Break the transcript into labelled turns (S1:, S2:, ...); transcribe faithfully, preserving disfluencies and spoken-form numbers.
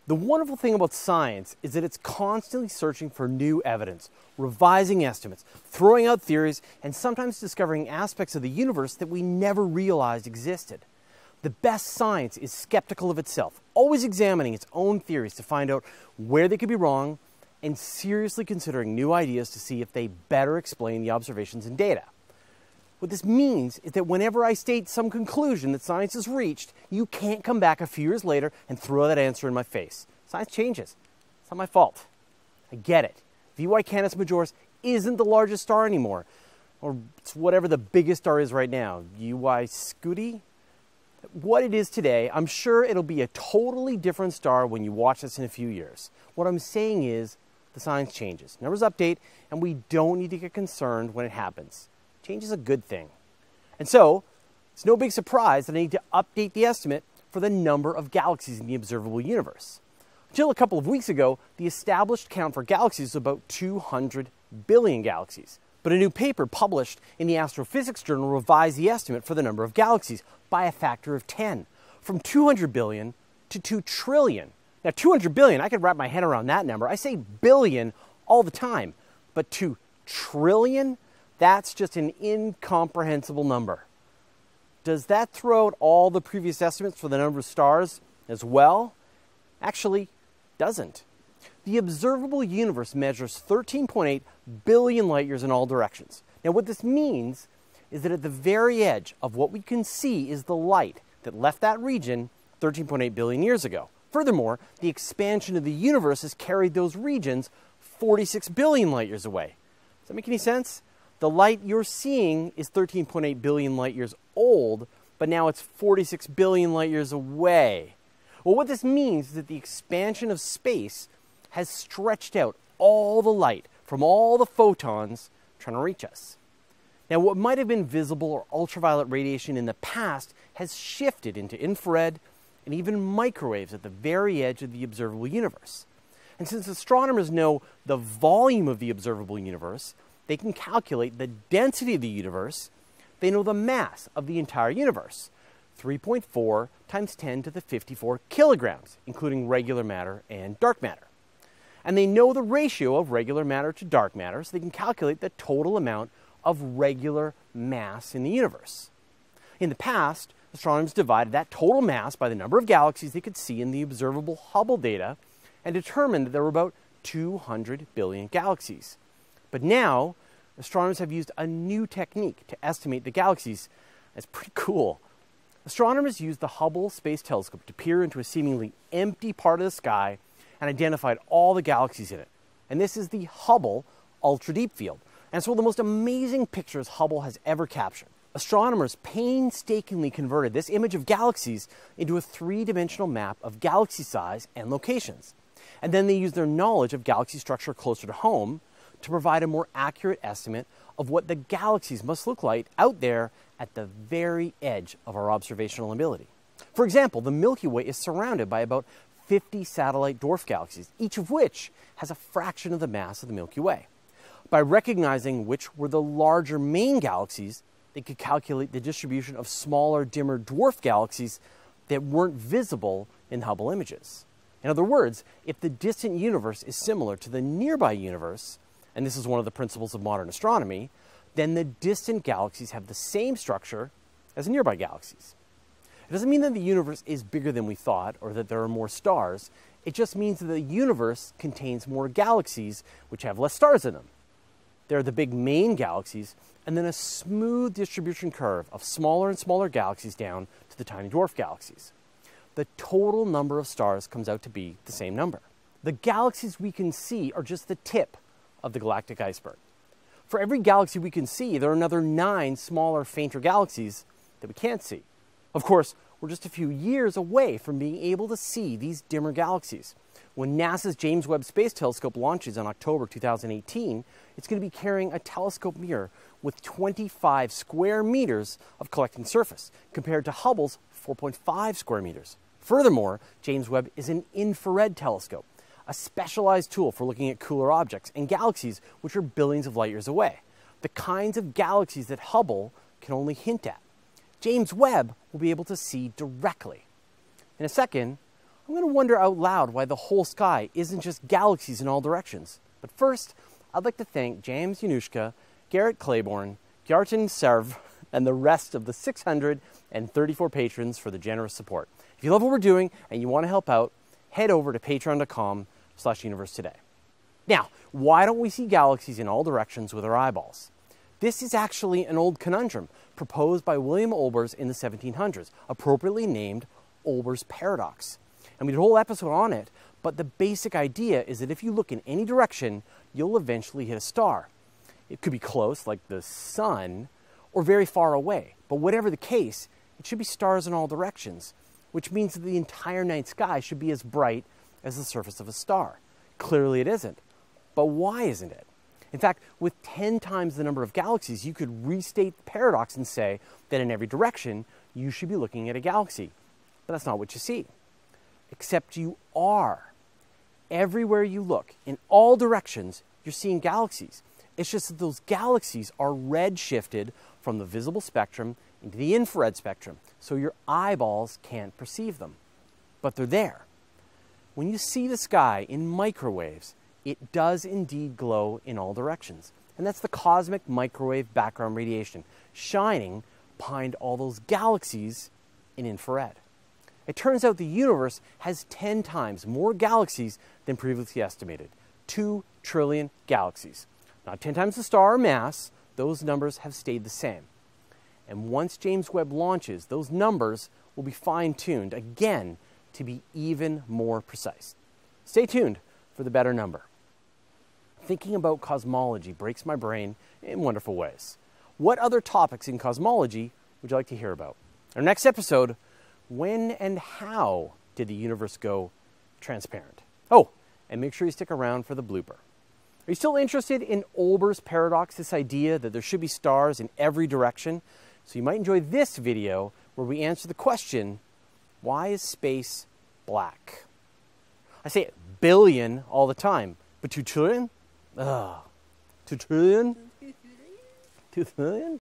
S1: The wonderful thing about science is that it's constantly searching for new evidence, revising estimates, throwing out theories, and sometimes discovering aspects of the universe that we never realized existed. The best science is skeptical of itself, always examining its own theories to find out where they could be wrong, and seriously considering new ideas to see if they better explain the observations and data. What this means is that whenever I state some conclusion that science has reached, you can't come back a few years later and throw that answer in my face. Science changes. It's not my fault. I get it. V Y Canis Majoris isn't the largest star anymore, or it's whatever the biggest star is right now, U Y Scuti. What it is today, I'm sure it'll be a totally different star when you watch this in a few years. What I'm saying is the science changes. Numbers update, and we don't need to get concerned when it happens. Change is a good thing. And so, it's no big surprise that I need to update the estimate for the number of galaxies in the observable universe. Until a couple of weeks ago, the established count for galaxies was about two hundred billion galaxies. But a new paper published in the Astrophysics Journal revised the estimate for the number of galaxies by a factor of ten, from two hundred billion to two trillion. Now, two hundred billion, I could wrap my head around that number. I say billion all the time, but two trillion? That's just an incomprehensible number. Does that throw out all the previous estimates for the number of stars as well? Actually, doesn't. The observable universe measures thirteen point eight billion light years in all directions. Now, what this means is that at the very edge of what we can see is the light that left that region thirteen point eight billion years ago. Furthermore, the expansion of the universe has carried those regions forty-six billion light years away. Does that make any sense? The light you're seeing is thirteen point eight billion light years old, but now it's forty-six billion light years away. Well, what this means is that the expansion of space has stretched out all the light from all the photons trying to reach us. Now, what might have been visible or ultraviolet radiation in the past has shifted into infrared and even microwaves at the very edge of the observable universe. And since astronomers know the volume of the observable universe, they can calculate the density of the universe. They know the mass of the entire universe, three point four times ten to the fifty-four kilograms, including regular matter and dark matter. And they know the ratio of regular matter to dark matter, so they can calculate the total amount of regular mass in the universe. In the past, astronomers divided that total mass by the number of galaxies they could see in the observable Hubble data and determined that there were about two hundred billion galaxies. But now, astronomers have used a new technique to estimate the galaxies. It's pretty cool. Astronomers used the Hubble Space Telescope to peer into a seemingly empty part of the sky and identified all the galaxies in it. And this is the Hubble Ultra Deep Field. And it's one of the most amazing pictures Hubble has ever captured. Astronomers painstakingly converted this image of galaxies into a three-dimensional map of galaxy size and locations. And then they used their knowledge of galaxy structure closer to home to provide a more accurate estimate of what the galaxies must look like out there at the very edge of our observational ability. For example, the Milky Way is surrounded by about fifty satellite dwarf galaxies, each of which has a fraction of the mass of the Milky Way. By recognizing which were the larger main galaxies, they could calculate the distribution of smaller, dimmer dwarf galaxies that weren't visible in Hubble images. In other words, if the distant universe is similar to the nearby universe, and this is one of the principles of modern astronomy, then the distant galaxies have the same structure as nearby galaxies. It doesn't mean that the universe is bigger than we thought or that there are more stars. It just means that the universe contains more galaxies which have less stars in them. There are the big main galaxies, and then a smooth distribution curve of smaller and smaller galaxies down to the tiny dwarf galaxies. The total number of stars comes out to be the same number. The galaxies we can see are just the tip of the galactic iceberg. For every galaxy we can see, there are another nine smaller, fainter galaxies that we can't see. Of course, we're just a few years away from being able to see these dimmer galaxies. When NASA's James Webb Space Telescope launches in October two thousand eighteen, it's going to be carrying a telescope mirror with twenty-five square meters of collecting surface, compared to Hubble's four point five square meters. Furthermore, James Webb is an infrared telescope, a specialized tool for looking at cooler objects and galaxies which are billions of light years away, the kinds of galaxies that Hubble can only hint at. James Webb will be able to see directly. In a second, I'm going to wonder out loud why the whole sky isn't just galaxies in all directions. But first, I'd like to thank James Yanushka, Garrett Claiborne, Gjartan Serv, and the rest of the six hundred thirty-four patrons for the generous support. If you love what we're doing and you want to help out, head over to patreon.com slash universe today. Now, why don't we see galaxies in all directions with our eyeballs? This is actually an old conundrum proposed by William Olbers in the seventeen hundreds, appropriately named Olbers' paradox. And we did a whole episode on it, but the basic idea is that if you look in any direction, you'll eventually hit a star. It could be close, like the sun, or very far away. But whatever the case, it should be stars in all directions, which means that the entire night sky should be as bright as the surface of a star. Clearly it isn't. But why isn't it? In fact, with ten times the number of galaxies, you could restate the paradox and say that in every direction, you should be looking at a galaxy. But that's not what you see. Except you are. Everywhere you look, in all directions, you're seeing galaxies. It's just that those galaxies are red-shifted from the visible spectrum into the infrared spectrum, so your eyeballs can't perceive them. But they're there. When you see the sky in microwaves, it does indeed glow in all directions. And that's the cosmic microwave background radiation, shining behind all those galaxies in infrared. It turns out the universe has ten times more galaxies than previously estimated. Two trillion galaxies. Not ten times the star mass, those numbers have stayed the same. And once James Webb launches, those numbers will be fine-tuned again to be even more precise. Stay tuned for the better number. Thinking about cosmology breaks my brain in wonderful ways. What other topics in cosmology would you like to hear about? Our next episode, when and how did the universe go transparent? Oh, and make sure you stick around for the blooper. Are you still interested in Olbers' paradox, this idea that there should be stars in every direction? So you might enjoy this video where we answer the question, why is space black? I say billion all the time, but two trillion? Ugh. Two trillion? Two trillion?